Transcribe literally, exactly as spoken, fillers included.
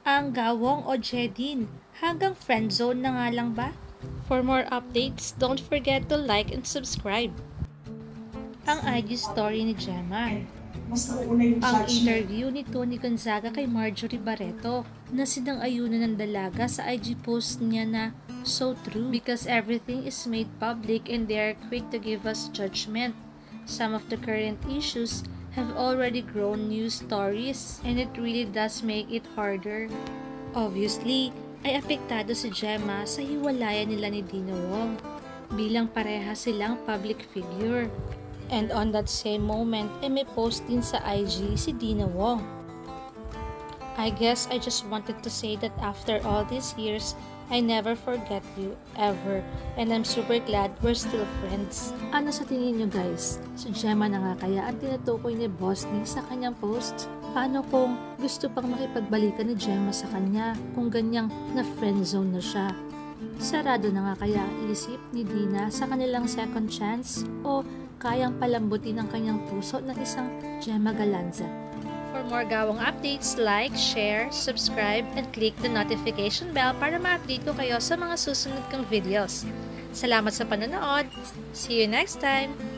Ang Gawong o Jedin, hanggang friendzone na nga lang ba? For more updates, don't forget to like and subscribe. Ang I G story ni Gemma. Mas nauna yung Ang judgment. interview ni Tony Gonzaga kay Marjorie Barreto na sinang-ayunan ng dalaga sa I G post niya na so true because everything is made public and they are quick to give us judgment. Some of the current issues have already grown news stories and it really does make it harder. Obviously, ay apektado si Gemma sa hiwalayan nila ni Dina Wong bilang pareha silang public figure. And on that same moment, ay may post din sa I G si Dina Wong. I guess I just wanted to say that after all these years, I never forget you, ever, and I'm super glad we're still friends. Ano sa tingin nyo guys? Si Gemma na nga kaya ang tinutukoy ni Boss Nick sa kanyang post? Paano kung gusto pang makipagbalikan ni Gemma sa kanya kung ganyang na friendzone na siya? Sarado na nga kaya ang isip ni Dina sa kanilang second chance o kayang palambutin ang kanyang puso ng isang Gemma Galanza? For more Gawong updates, like, share, subscribe, and click the notification bell para ma-update ko kayo sa mga susunod kong videos. Salamat sa panonood! See you next time!